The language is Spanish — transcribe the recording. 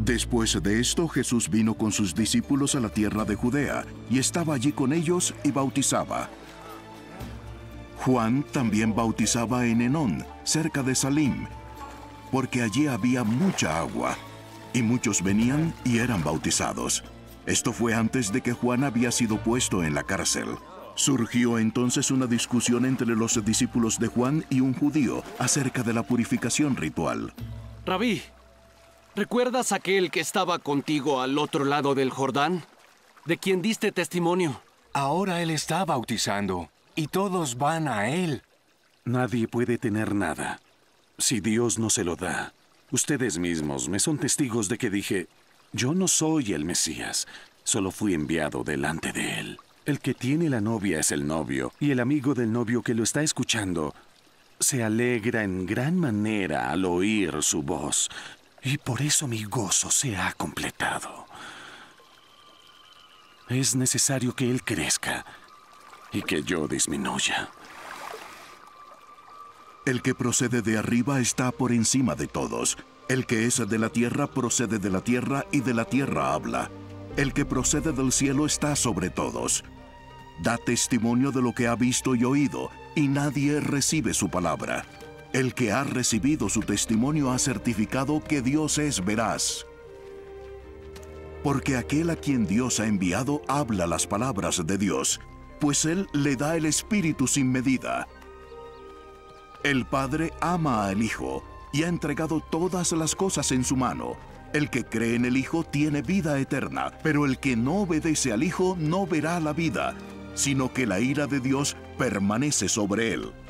Después de esto, Jesús vino con sus discípulos a la tierra de Judea, y estaba allí con ellos y bautizaba. Juan también bautizaba en Enón, cerca de Salim, porque allí había mucha agua, y muchos venían y eran bautizados. Esto fue antes de que Juan había sido puesto en la cárcel. Surgió entonces una discusión entre los discípulos de Juan y un judío acerca de la purificación ritual. Rabí, ¿recuerdas aquel que estaba contigo al otro lado del Jordán? ¿De quien diste testimonio? Ahora él está bautizando, y todos van a él. Nadie puede tener nada si Dios no se lo da. Ustedes mismos me son testigos de que dije, yo no soy el Mesías, solo fui enviado delante de él. El que tiene la novia es el novio, y el amigo del novio que lo está escuchando se alegra en gran manera al oír su voz, y por eso mi gozo se ha completado. Es necesario que él crezca y que yo disminuya. El que procede de arriba está por encima de todos. El que es de la tierra procede de la tierra y de la tierra habla. El que procede del cielo está sobre todos. Da testimonio de lo que ha visto y oído, y nadie recibe su palabra. El que ha recibido su testimonio ha certificado que Dios es veraz. Porque aquel a quien Dios ha enviado habla las palabras de Dios, pues Él le da el Espíritu sin medida. El Padre ama al Hijo y ha entregado todas las cosas en su mano. El que cree en el Hijo tiene vida eterna, pero el que no obedece al Hijo no verá la vida, sino que la ira de Dios permanece sobre él.